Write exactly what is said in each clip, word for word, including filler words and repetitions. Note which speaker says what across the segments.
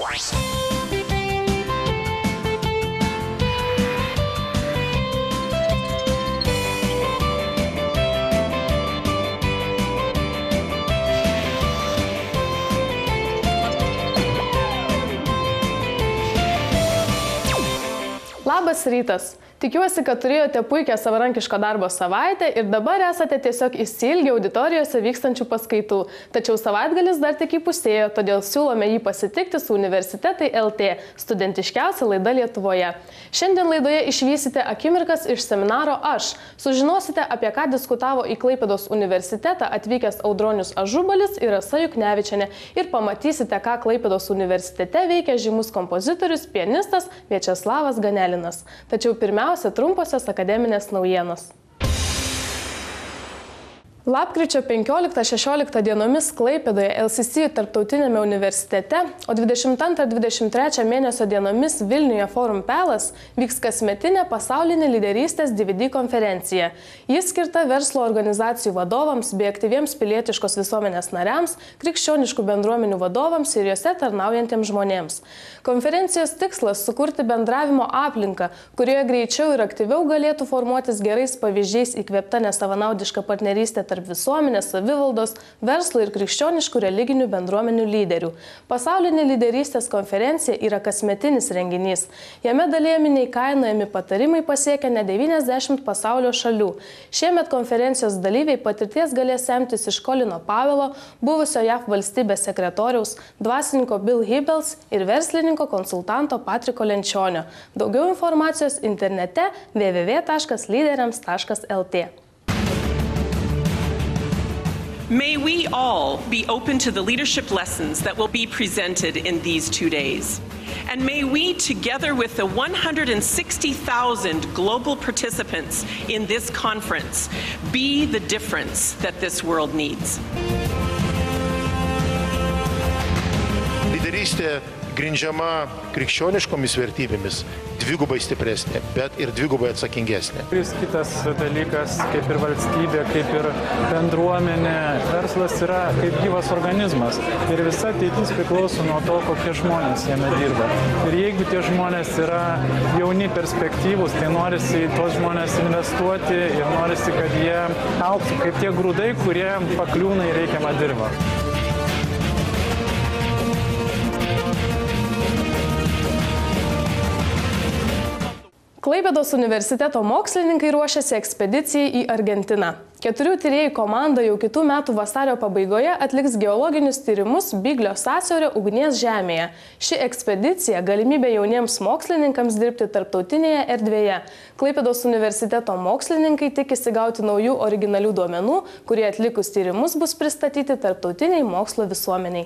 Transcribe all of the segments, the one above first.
Speaker 1: Labas rytas. Tikiuosi, kad turėjote puikią savarankiško darbo savaitę ir dabar esate tiesiog išsiilgę auditorijose vykstančių paskaitų. Tačiau savaitgalis dar tik įpusėjo, todėl siūlome jį pasitikti su Universitetai L T, studentiškiausia laida Lietuvoje. Šiandien laidoje išvysite akimirkas iš seminaro Aš. Sužinosite, apie ką diskutavo į Klaipėdos universitetą atvykęs Audronius Ažubalis ir Rasa Juknevičienė ir pamatysite, ką Klaipėdos universitete veikia žymus kompozitorius, pianistas Viačeslavas Ganelinas. Tačiau pirmiausia, trumposios akademinės naujienos. Lapkričio penkioliktą šešioliktą dienomis Klaipėdoje L C C tarptautinėme universitete, o dvidešimt antrą dvidešimt trečią mėnesio dienomis Vilniuje Forum Palace vyks kasmetinė pasaulinė lyderystės D V D konferencija. Jis skirta verslo organizacijų vadovams bei aktyviems pilietiškos visuomenės nariams, krikščioniškų bendruomenių vadovams ir juose tarnaujantiems žmonėms. Konferencijos tikslas – sukurti bendravimo aplinką, kurioje greičiau ir aktyviau galėtų formuotis gerais pavyzdžiais įkvėpta nesavanaudiška partnerystė tarp visuomenės, savivaldos, verslo ir krikščioniškų religinių bendruomenių lyderių. Pasaulinė lyderystės konferencija yra kasmetinis renginys. Jame dalijami neįkainojami patarimai pasiekia net devyniasdešimt pasaulio šalių. Šiemet konferencijos dalyviai patirties galės semtis iš Colino Powello, buvusio J A V valstybės sekretoriaus, dvasininko Bill Hybels ir verslininko konsultanto Patriko Lenčionio. Daugiau informacijos internete w w w taškas lyderiams taškas l t.
Speaker 2: May we all be open to the leadership lessons that will be presented in these two days. And may we, together with the one hundred sixty thousand global participants in this conference, be the difference that this world needs.
Speaker 3: Lyderystė grindžiama krikščioniškomis vertybėmis dvigubai stipresnė, bet ir dvigubai atsakingesnė.
Speaker 4: Kitas dalykas, kaip ir valstybė, kaip ir bendruomenė, verslas yra kaip gyvas organizmas ir visa ateitis priklauso nuo to, kokie žmonės jame dirba. Ir jeigu tie žmonės yra jauni, perspektyvūs, tai norisi į tos žmonės investuoti ir norisi, kad jie augtų kaip tie grūdai, kurie pakliūna į reikiamą dirvą.
Speaker 1: Klaipėdos universiteto mokslininkai ruošiasi ekspedicijai į Argentiną. Keturių tyrėjų komanda jau kitų metų vasario pabaigoje atliks geologinius tyrimus Biglio sąsiaurio ugnies žemėje. Ši ekspedicija galimybė jauniems mokslininkams dirbti tarptautinėje erdvėje. Klaipėdos universiteto mokslininkai tikisi gauti naujų originalių duomenų, kurie atlikus tyrimus bus pristatyti tarptautiniai mokslo visuomeniai.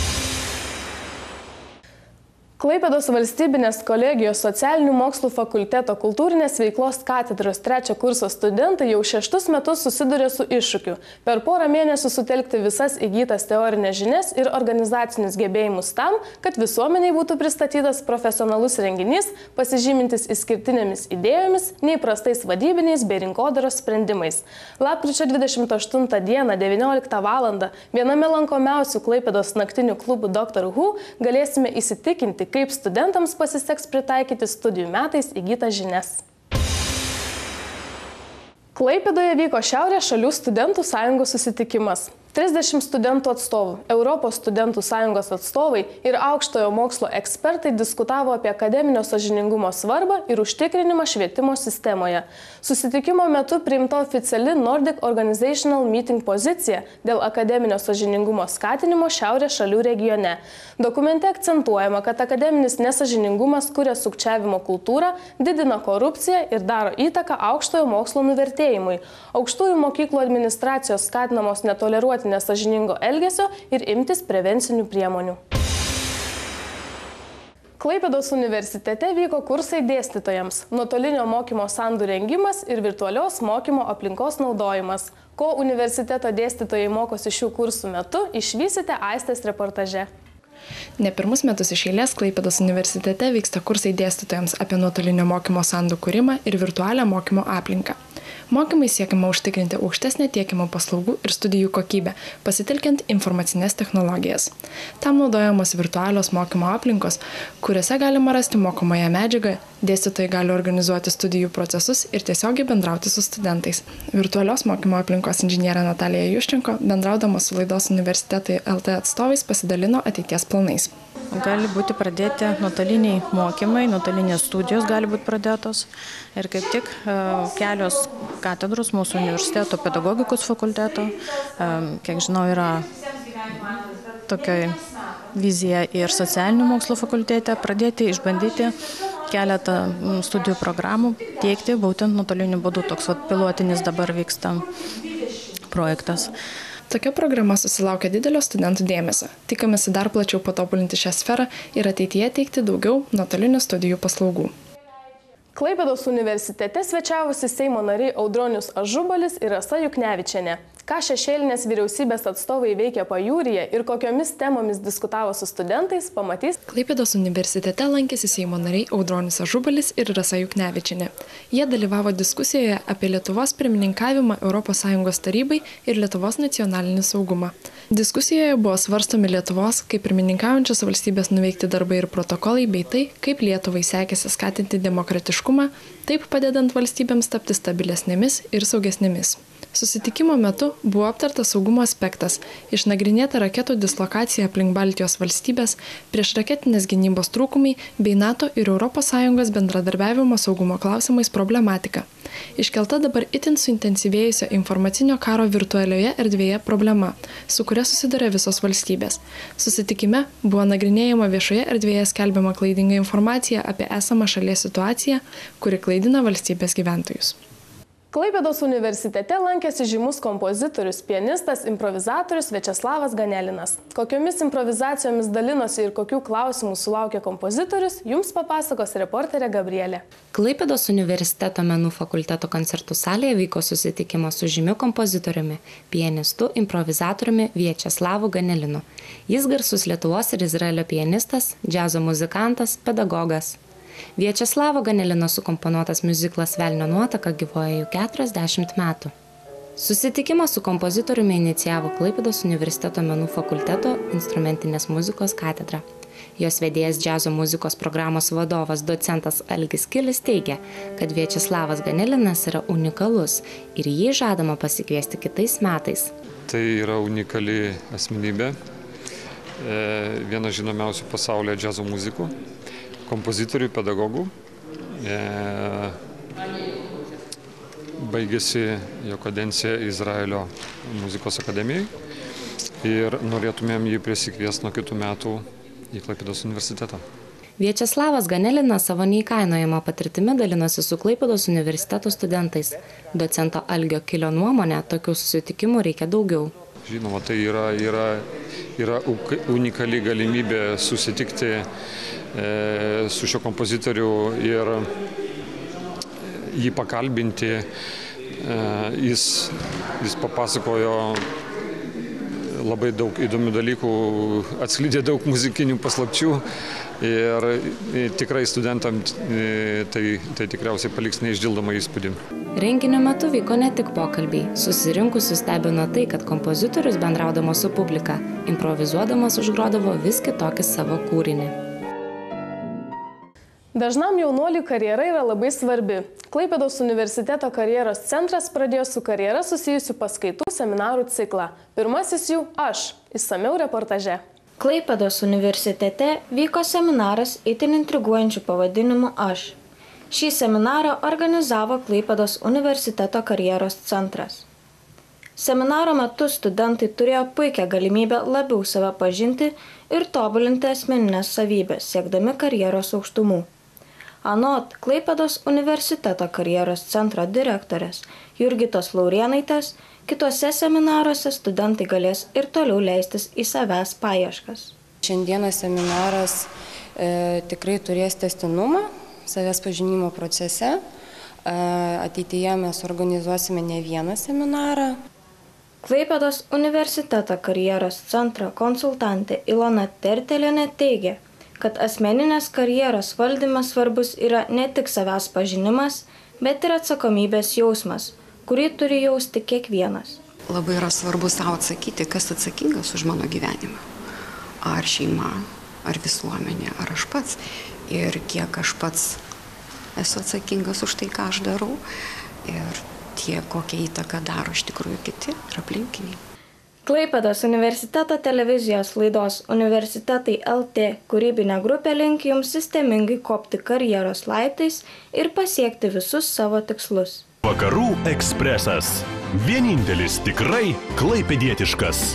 Speaker 1: Klaipėdos valstybinės kolegijos socialinių mokslų fakulteto kultūrinės veiklos katedros trečio kurso studentai jau šeštus metus susiduria su iššūkiu. Per porą mėnesių sutelkti visas įgytas teorinės žinias ir organizacinius gebėjimus tam, kad visuomeniai būtų pristatytas profesionalus renginys, pasižymintis išskirtinėmis idėjomis, neįprastais vadybiniais bei rinkodaros sprendimais. Lapkričio dvidešimt aštuntą dieną devynioliktą valandą viename lankomiausių Klaipėdos naktinių klubų Doctor Who galėsime įsitikinti, kaip studentams pasiseks pritaikyti studijų metais įgytas žinias. Klaipėdoje vyko Šiaurės šalių studentų sąjungos susitikimas. trisdešimt studentų atstovų, Europos studentų sąjungos atstovai ir aukštojo mokslo ekspertai diskutavo apie akademinio sąžiningumo svarbą ir užtikrinimą švietimo sistemoje. Susitikimo metu priimta oficiali Nordic Organizational Meeting pozicija dėl akademinio sąžiningumo skatinimo Šiaurės šalių regione. Dokumente akcentuojama, kad akademinis nesąžiningumas kuria sukčiavimo kultūrą, didina korupciją ir daro įtaką aukštojo mokslo nuvertėjimui. Aukštųjų mokyklų administracijos skatinamos netoleruoti nesąžiningo elgesio ir imtis prevencinių priemonių. Klaipėdos universitete vyko kursai dėstytojams, nuotolinio mokymo sandų rengimas ir virtualios mokymo aplinkos naudojimas. Ko universiteto dėstytojai mokosi šių kursų metu, išvysite Aistės reportaže.
Speaker 5: Ne pirmus metus iš eilės Klaipėdos universitete vyksta kursai dėstytojams apie nuotolinio mokymo sandų kūrimą ir virtualią mokymo aplinką. Mokymai siekiama užtikrinti aukštesnę tiekimo paslaugų ir studijų kokybę, pasitelkiant informacinės technologijas. Tam naudojamos virtualios mokymo aplinkos, kuriuose galima rasti mokomąją medžiagą, dėstytojai gali organizuoti studijų procesus ir tiesiogiai bendrauti su studentais. Virtualios mokymo aplinkos inžinierė Natalija Juščenko, bendraudama su laidos Universitetai L T atstovais, pasidalino ateities planais.
Speaker 6: Gali būti pradėti nuotoliniai mokymai, nuotolinės studijos gali būti pradėtos ir kaip tik kelios katedros mūsų universiteto pedagogikos fakulteto, kiek žinau, yra tokia vizija ir socialinių mokslų fakultete pradėti išbandyti keletą studijų programų teikti būtent nuotoliniu būdu. Toks vat, pilotinis dabar vyksta projektas.
Speaker 5: Tokia programa susilaukia didelio studentų dėmesio. Tikimasi dar plačiau patobulinti šią sferą ir ateityje teikti daugiau nuotolinių studijų paslaugų.
Speaker 1: Klaipėdos universitete svečiavosi Seimo nariai Audronius Ažubalis ir Rasa Juknevičienė. Ką šešėlinės vyriausybės atstovai veikia pajūryje ir kokiomis temomis diskutavo su studentais, pamatys.
Speaker 5: Klaipėdos universitete lankėsi Seimo nariai Audronius Ažubalis ir Rasa Juknevičienė. Jie dalyvavo diskusijoje apie Lietuvos pirmininkavimą Europos Sąjungos tarybai ir Lietuvos nacionalinį saugumą. Diskusijoje buvo svarstomi Lietuvos kaip pirmininkaujančios valstybės nuveikti darbai ir protokolai bei tai, kaip Lietuvai sekėsi skatinti demokratiškumą, taip padedant valstybėms tapti stabilesnėmis ir saugesnėmis. Susitikimo metu buvo aptartas saugumo aspektas, išnagrinėta raketų dislokacija aplink Baltijos valstybės, priešraketinės gynybos trūkumai bei NATO ir Europos Sąjungos bendradarbiavimo saugumo klausimais problematika. Iškelta dabar itin suintensyvėjusio informacinio karo virtualioje erdvėje problema, su kuria susiduria visos valstybės. Susitikime buvo nagrinėjama viešoje erdvėje skelbiama klaidinga informacija apie esamą šalies situaciją, kuri klaidina valstybės gyventojus.
Speaker 1: Klaipėdos universitete lankėsi žymus kompozitorius, pianistas, improvizatorius Viačeslavas Ganelinas. Kokiomis improvizacijomis dalinosi ir kokių klausimų sulaukė kompozitorius, jums papasakos reporterė Gabrielė.
Speaker 7: Klaipėdos universiteto menų fakulteto koncertų salėje vyko susitikimas su žymiu kompozitoriumi, pianistu, improvizatoriumi Viačeslavu Ganelinu. Jis garsus Lietuvos ir Izraelio pianistas, džiazo muzikantas, pedagogas. Viačeslavo Ganelino sukomponuotas miuziklas Velnio nuotaka gyvuoja jau keturiasdešimt metų. Susitikimą su kompozitoriumi inicijavo Klaipėdos universiteto menų fakulteto instrumentinės muzikos katedra. Jos vedėjas džiazo muzikos programos vadovas docentas Algis Kilis teigia, kad Viačeslavas Ganelinas yra unikalus ir jį žadama pasikviesti kitais metais.
Speaker 8: Tai yra unikali asmenybė, viena žinomiausių pasaulyje džiazo muzikų, kompozitorių, pedagogų. E, baigėsi jo kadencija Izraelio muzikos akademijai ir norėtumėm jį prisikviesti nuo kitų metų į Klaipėdos universitetą.
Speaker 7: Viačeslavas Ganelinas savo neįkainojama patirtimi dalinosi su Klaipėdos universiteto studentais. Docento Algio Kilio nuomonė, tokių susitikimų reikia daugiau.
Speaker 8: Žinoma, tai yra, yra, yra unikali galimybė susitikti su šio kompozitoriu ir jį pakalbinti. Jis, jis papasakojo labai daug įdomių dalykų, atskleidė daug muzikinių paslapčių ir tikrai studentams tai, tai tikriausiai paliks neišdildomą įspūdį.
Speaker 7: Renginio metu vyko ne tik pokalbiai. Susirinkusius stebino tai, kad kompozitorius bendraudamas su publika, improvizuodamas užgrodavo vis kitokį savo kūrinį.
Speaker 1: Dažnam jaunuoliui karjera yra labai svarbi. Klaipėdos universiteto karjeros centras pradėjo su karjera susijusių paskaitų seminarų ciklą. Pirmasis jų aš. Išsamiau reportaže.
Speaker 9: Klaipėdos universitete vyko seminaras itin intriguojančiu pavadinimu Aš. Šį seminarą organizavo Klaipėdos universiteto karjeros centras. Seminaro metu studentai turėjo puikią galimybę labiau save pažinti ir tobulinti asmeninės savybės, siekdami karjeros aukštumų. Anot Klaipėdos universiteto karjeros centro direktorės Jurgitos Laurėnaitės, kitose seminaruose studentai galės ir toliau leistis į savęs paieškas.
Speaker 10: Šiandieną seminaras e, tikrai turės tęstinumą savęs pažinimo procese. E, ateityje mes organizuosime ne vieną seminarą.
Speaker 9: Klaipėdos universiteto karjeros centro konsultantė Ilona Tertelienė teigia, kad asmeninės karjeros valdymas svarbus yra ne tik savęs pažinimas, bet ir atsakomybės jausmas, kurį turi jausti kiekvienas.
Speaker 11: Labai yra svarbu savo atsakyti, kas atsakingas už mano gyvenimą. Ar šeima, ar visuomenė, ar aš pats. Ir kiek aš pats esu atsakingas už tai, ką aš darau. Ir tiek, kokią įtaką daro iš tikrųjų kiti ir aplinkiniai.
Speaker 9: Klaipėdos universiteto televizijos laidos Universitetai L T kūrybinė grupė linki jums sistemingai kopti karjeros laiptais ir pasiekti visus savo tikslus.
Speaker 12: Vakarų ekspresas. Vienintelis tikrai klaipėdietiškas.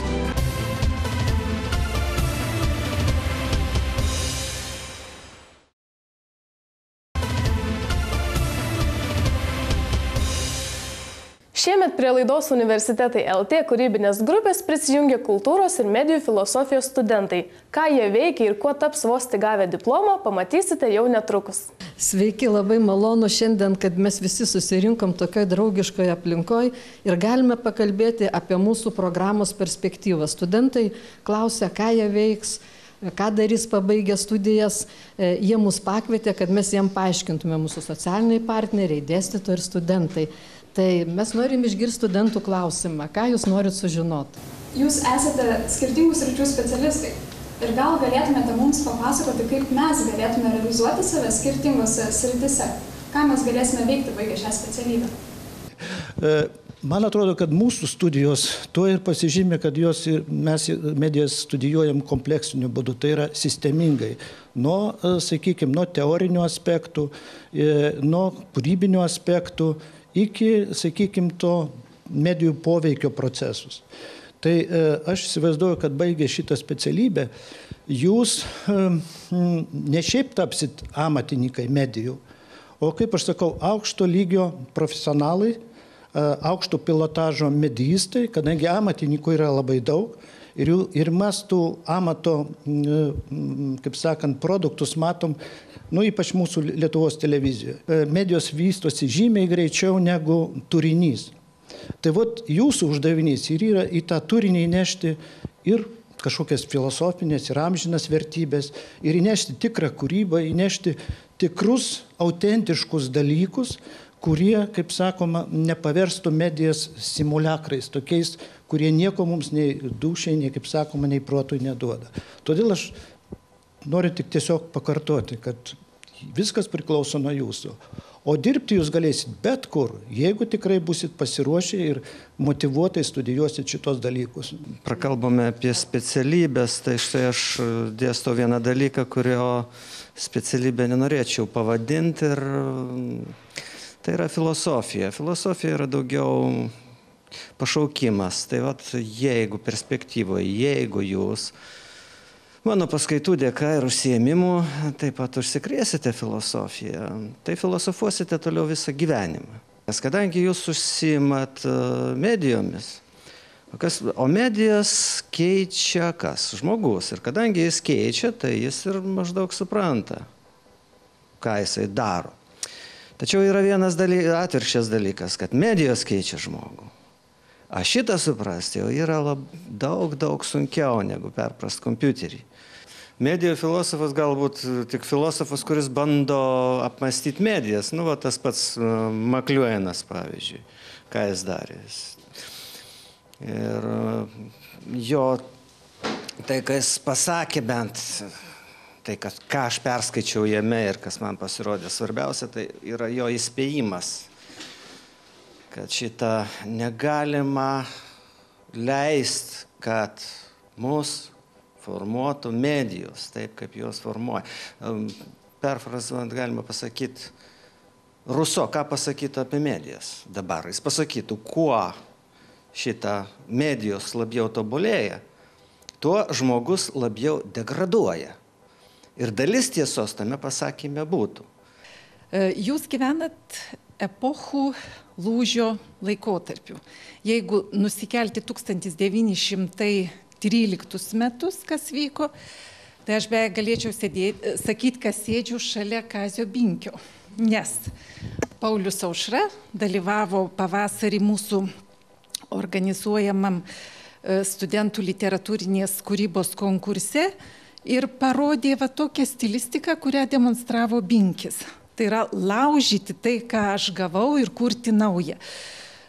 Speaker 1: Šiemet prie laidos Universitetai L T kūrybinės grupės prisijungė kultūros ir medijų filosofijos studentai. Ką jie veikia ir kuo taps vos tik gavę diplomą, pamatysite jau netrukus.
Speaker 13: Sveiki, labai malonu šiandien, kad mes visi susirinkom tokioj draugiškoje aplinkoje ir galime pakalbėti apie mūsų programos perspektyvą. Studentai klausia, ką jie veiks, ką darys pabaigę studijas. Jie mus pakvietė, kad mes jiem paaiškintume, mūsų socialiniai partneriai, dėstytojai ir studentai. Tai mes norim išgirsti studentų klausimą. Ką jūs norit sužinoti?
Speaker 14: Jūs esate skirtingų sričių specialistai. Ir gal galėtumėte mums papasakoti, kaip mes galėtume realizuoti save skirtingose sritise? Ką mes galėsime veikti baigę šią specialybę?
Speaker 15: Man atrodo, kad mūsų studijos tuo ir pasižymė, kad jos, mes medijas studijuojam kompleksiniu būdu, tai yra sistemingai. Nuo, sakykime, nuo teorinių aspektų, nuo kūrybinių aspektų, iki, sakykime, to medijų poveikio procesus. Tai aš įsivaizduoju, kad baigę šitą specialybę, jūs ne šiaip tapsit amatininkai medijų, o, kaip aš sakau, aukšto lygio profesionalai, aukšto pilotažo medijistai, kadangi amatininkų yra labai daug ir, jų, ir mes tų amato, kaip sakant, produktus matom, nu, ypač mūsų Lietuvos televizijoje. Medijos vystosi žymiai greičiau negu turinys. Tai vat jūsų uždavinys ir yra į tą turinį įnešti ir kažkokias filosofinės ir amžinas vertybės, ir įnešti tikrą kūrybą, įnešti tikrus, autentiškus dalykus, kurie, kaip sakoma, nepaverstų medijas simuliakrais, tokiais, kurie nieko mums nei dūšiai, nei, kaip sakoma, nei protui neduoda. Todėl aš noriu tik tiesiog pakartoti, kad viskas priklauso nuo jūsų. O dirbti jūs galėsit bet kur, jeigu tikrai busit pasiruošę ir motyvuotai studijuosit šitos dalykus.
Speaker 16: Prakalbame apie specialybės, tai štai aš dėstau vieną dalyką, kurio specialybę nenorėčiau pavadinti, ir tai yra filosofija. Filosofija yra daugiau pašaukimas. Tai vat, jeigu perspektyvoje, jeigu jūs mano paskaitų dėka ir užsiėmimų taip pat užsikrėsite filosofiją, tai filosofuosite toliau visą gyvenimą. Nes kadangi jūs užsiimat medijomis, o, kas, o medijas keičia kas? Žmogus. Ir kadangi jis keičia, tai jis ir maždaug supranta, ką jisai daro. Tačiau yra vienas daly, atvirkščias dalykas, kad medijos keičia žmogų. A šitą suprasti jau yra lab, daug, daug sunkiau negu perprast kompiuterį. Medijų filosofas galbūt tik filosofas, kuris bando apmąstyti medijas. Nu, va, tas pats Makliuenas, pavyzdžiui, ką jis darė. Ir jo, tai, ką jis pasakė bent, tai, kad, ką aš perskaičiau jame ir kas man pasirodė svarbiausia, tai yra jo įspėjimas, kad šitą negalima leisti, kad mus formuotų medijos, taip kaip jos formuoja. Perfrazuojant galima pasakyti, Ruso, ką pasakytų apie medijas dabar. Jis pasakytų, kuo šitą medijos labiau tobulėja, tuo žmogus labiau degraduoja. Ir dalis tiesos tame pasakyme būtų.
Speaker 17: Jūs gyvenat epochų lūžio laikotarpiu. Jeigu nusikelti tūkstantis devyni šimtai tryliktus metus, kas vyko, tai aš beveik galėčiau sėdėti, sakyti, kad sėdžiu šalia Kazio Binkio. Nes Paulius Aušra dalyvavo pavasarį mūsų organizuojamam studentų literatūrinės kūrybos konkurse ir parodė va tokią stilistiką, kurią demonstravo Binkis. Tai yra laužyti tai, ką aš gavau, ir kurti naują.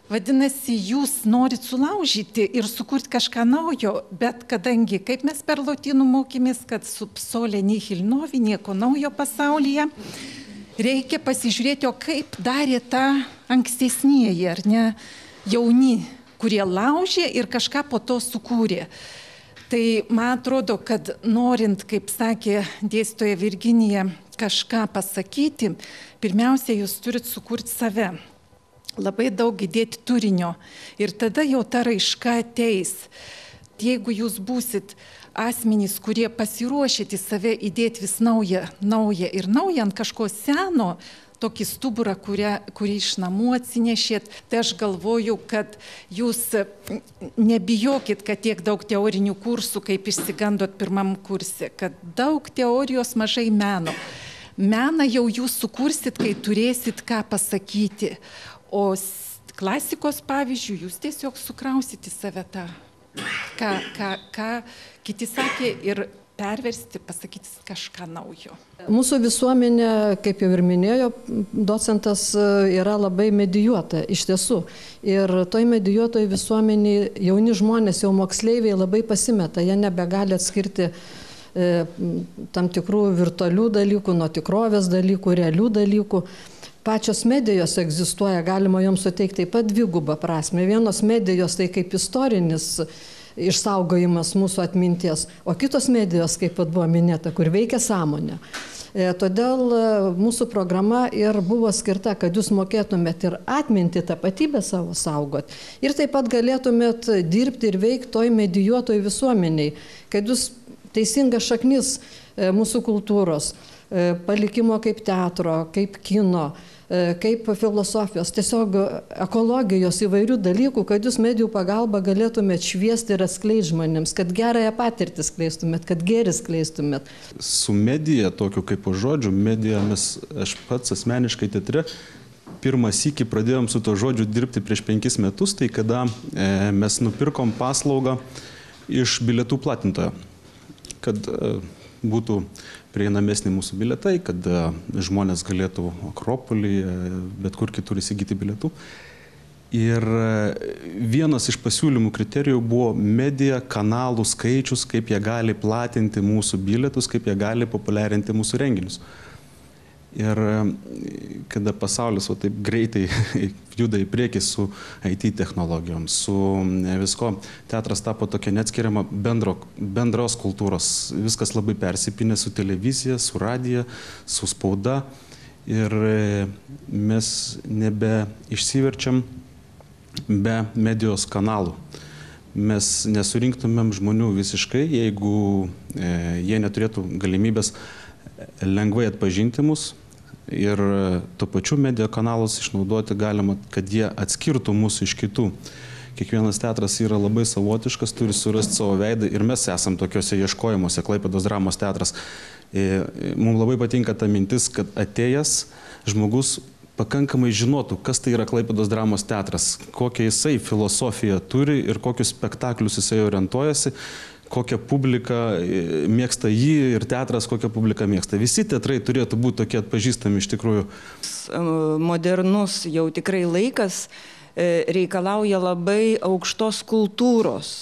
Speaker 17: Vadinasi, jūs norit sulaužyti ir sukurti kažką naujo, bet kadangi, kaip mes per lotynų mokėmės, kad sub sole nihil novi, nieko naujo pasaulyje, reikia pasižiūrėti, o kaip darė tą ankstesnieji, ar ne, jauni, kurie laužė ir kažką po to sukūrė. Tai man atrodo, kad norint, kaip sakė dėstytoja Virginija, kažką pasakyti, pirmiausia, jūs turit sukurti save. Labai daug įdėti turinio ir tada jau ta raiška ateis. Jeigu jūs būsit asmenys, kurie pasiruošėte save įdėti vis naują, naują ir naują ant kažko seno, tokį stuburą, kurią, kurį iš namų atsinešėt, tai aš galvoju, kad jūs nebijokit, kad tiek daug teorinių kursų, kaip išsigandot pirmam kurse, kad daug teorijos, mažai meno. Meną jau jūs sukursit, kai turėsit ką pasakyti. O klasikos pavyzdžių jūs tiesiog sukrausit į save tą, ką, ką, ką kiti sakė, ir perversti, pasakyti kažką naujo.
Speaker 13: Mūsų visuomenė, kaip jau ir minėjo docentas, yra labai medijuota iš tiesų. Ir toj medijuotoj visuomeniai jauni žmonės, jau moksleiviai labai pasimeta, jie nebegali atskirti e, tam tikrų virtualių dalykų nuo tikrovės dalykų, realių dalykų. Pačios medijos egzistuoja, galima joms suteikti taip pat dvigubą prasme. Vienos medijos tai kaip istorinis išsaugojimas mūsų atminties, o kitos medijos, kaip pat buvo minėta, kur veikia sąmonė. E, todėl mūsų programa ir buvo skirta, kad jūs mokėtumėt ir atminti tapatybę savo saugot. Ir taip pat galėtumėt dirbti ir veikti toj medijuotoj visuomeniai, kad jūs teisingas šaknis e, mūsų kultūros, e, palikimo kaip teatro, kaip kino, kaip filosofijos, tiesiog ekologijos įvairių dalykų, kad jūs medijų pagalba galėtumėt šviesti ir atskleisti žmonėms, kad gerąją patirtį skleistumėt, kad gėrį skleistumėt.
Speaker 18: Su medija, tokiu kaip po žodžiu, medija mes, aš pats asmeniškai teatre, pirmą sykį pradėjom su to žodžiu dirbti prieš penkis metus, tai kada e, mes nupirkom paslaugą iš bilietų platintojo, kad e, būtų prieinamesni mūsų bilietai, kad žmonės galėtų Akropolyje, bet kur kitur įsigyti bilietų. Ir vienas iš pasiūlymų kriterijų buvo medija, kanalų skaičius, kaip jie gali platinti mūsų bilietus, kaip jie gali populiarinti mūsų renginius. Ir kada pasaulis o taip greitai juda į priekį su I T technologijom, su visko, teatras tapo tokia neatskiriama bendro, bendros kultūros. Viskas labai persipinė su televizija, su radija, su spauda. Ir mes nebe išsiverčiam be medijos kanalų. Mes nesurinktumėm žmonių visiškai, jeigu e, jie neturėtų galimybės lengvai atpažinti mus ir tuo pačiu medijų kanalus išnaudoti galima, kad jie atskirtų mūsų iš kitų. Kiekvienas teatras yra labai savotiškas, turi surasti savo veidą ir mes esam tokiuose ieškojimuose, Klaipėdos dramos teatras. Mums labai patinka ta mintis, kad atėjęs žmogus pakankamai žinotų, kas tai yra Klaipėdos dramos teatras, kokią jisai filosofiją turi ir kokius spektaklius jisai orientuojasi, kokią publiką mėgsta jį ir teatras, kokią publiką mėgsta. Visi teatrai turėtų būti tokie atpažįstami iš tikrųjų.
Speaker 19: Modernus jau tikrai laikas reikalauja labai aukštos kultūros,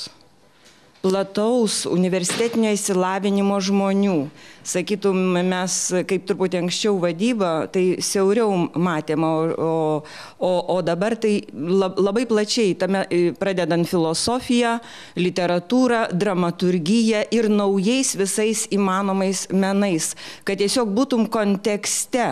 Speaker 19: plataus universitetinio išsilavinimo žmonių. Sakytum, mes kaip truputį anksčiau vadyba, tai siauriau matėme, o, o, o dabar tai labai plačiai, tame, pradedant filosofiją, literatūrą, dramaturgiją ir naujais visais įmanomais menais, kad tiesiog būtum kontekste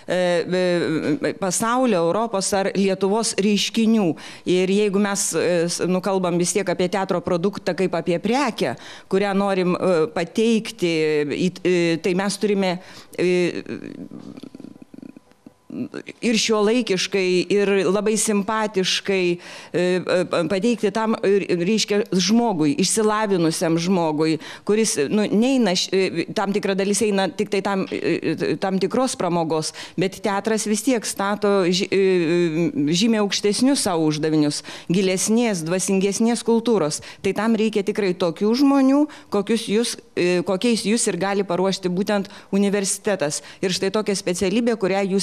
Speaker 19: pasaulio, Europos ar Lietuvos reiškinių. Ir jeigu mes nukalbam vis tiek apie teatro produktą kaip apie prekę, kurią norim pateikti, tai mes turime ir šiuolaikiškai, ir labai simpatiškai pateikti tam, reiškia, žmogui, išsilavinusiam žmogui, kuris, nu, neina, tam tikra dalis eina tik tai tam, tam tikros pramogos, bet teatras vis tiek stato žymiai aukštesnius savo uždavinius, gilesnės, dvasingesnės kultūros. Tai tam reikia tikrai tokių žmonių, kokius jūs, kokiais jūs ir gali paruošti būtent universitetas. Ir štai tokia specialybė, kurią jūs išsirinkote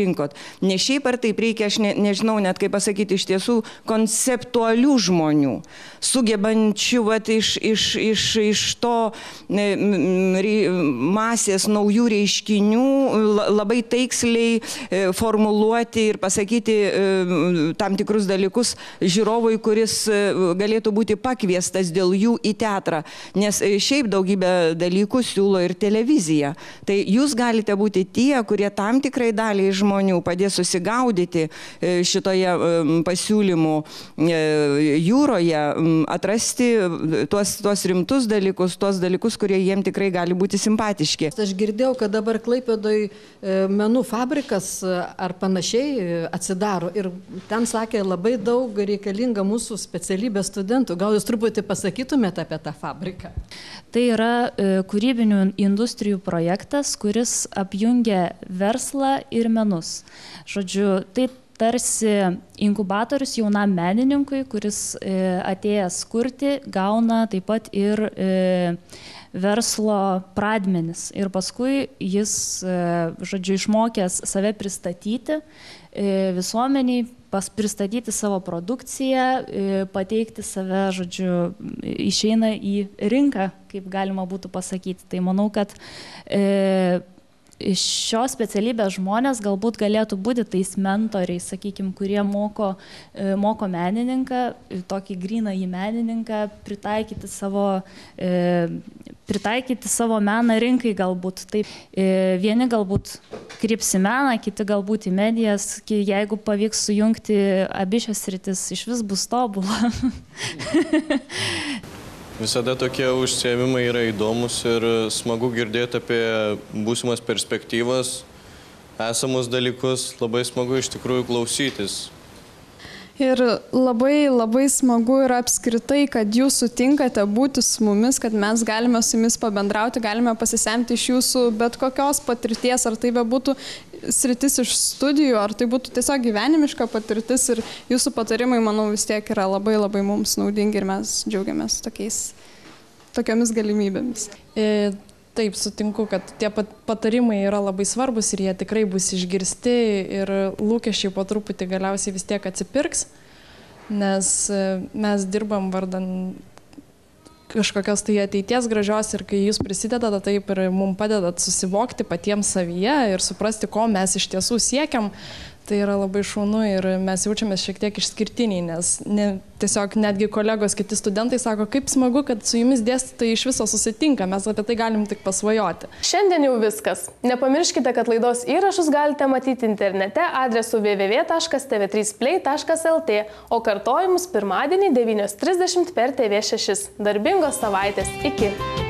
Speaker 19: pasirinkot. Ne šiaip ar taip reikia, aš ne, nežinau net kaip pasakyti, iš tiesų konceptualių žmonių, sugebančių vat, iš, iš, iš, iš to e, masės naujų reiškinių labai taiksliai e, formuluoti ir pasakyti e, tam tikrus dalykus žiūrovui, kuris e, galėtų būti pakviestas dėl jų į teatrą. Nes e, šiaip daugybę dalykų siūlo ir televizija. Tai jūs galite būti tie, kurie tam tikrai daliai žmonių padės susigaudyti e, šitoje e, pasiūlymų e, jūroje, atrasti tuos, tuos rimtus dalykus, tuos dalykus, kurie jiem tikrai gali būti simpatiški.
Speaker 13: Aš girdėjau, kad dabar Klaipėdoj menų fabrikas ar panašiai atsidaro ir ten sakė labai daug reikalinga mūsų specialybės studentų. Gal jūs truputį pasakytumėte apie tą fabriką?
Speaker 20: Tai yra kūrybinių industrijų projektas, kuris apjungia verslą ir menus. Žodžiu, tai tarsi inkubatorius jaunam menininkui, kuris atėjęs kurti, gauna taip pat ir verslo pradmenis. Ir paskui jis, žodžiu, išmokęs save pristatyti visuomeniai, pas pristatyti savo produkciją, pateikti save, žodžiu, išeina į rinką, kaip galima būtų pasakyti. Tai manau, kad e, šios specialybės žmonės galbūt galėtų būti tais mentoriais, sakykime, kurie moko, e, moko menininką, tokį gryną į menininką, pritaikyti savo, e, pritaikyti savo meną rinkai galbūt. Taip, e, vieni galbūt kryps į meną, kiti galbūt į medijas, jeigu pavyks sujungti abi šias sritis, iš vis bus tobula.
Speaker 21: Visada tokie užsiėmimai yra įdomus ir smagu girdėti apie būsimas perspektyvas, esamus dalykus, labai smagu iš tikrųjų klausytis.
Speaker 14: Ir labai, labai smagu yra apskritai, kad jūs sutinkate būti su mumis, kad mes galime su jumis pabendrauti, galime pasisemti iš jūsų bet kokios patirties, ar tai bebūtų sritis iš studijų, ar tai būtų tiesiog gyvenimiška patirtis ir jūsų patarimai, manau, vis tiek yra labai, labai mums naudingi ir mes džiaugiamės tokiais, tokiomis galimybėmis.
Speaker 5: E... Taip, sutinku, kad tie patarimai yra labai svarbus ir jie tikrai bus išgirsti ir lūkesčiai po truputį galiausiai vis tiek atsipirks, nes mes dirbam vardan kažkokios tai ateities gražios ir kai jūs prisidedate, taip ir mums padedat susivokti patiems savyje ir suprasti, ko mes iš tiesų siekiam. Tai yra labai šaunu ir mes jaučiamės šiek tiek išskirtiniai, nes ne, tiesiog netgi kolegos, kiti studentai sako, kaip smagu, kad su jumis dėstytojai iš viso susitinka, mes apie tai galim tik pasvajoti.
Speaker 1: Šiandien jau viskas. Nepamirškite, kad laidos įrašus galite matyti internete adresu w w w taškas t v trys play taškas l t, o kartojimus pirmadienį devynios trisdešimt per T V šeši. Darbingos savaitės. Iki.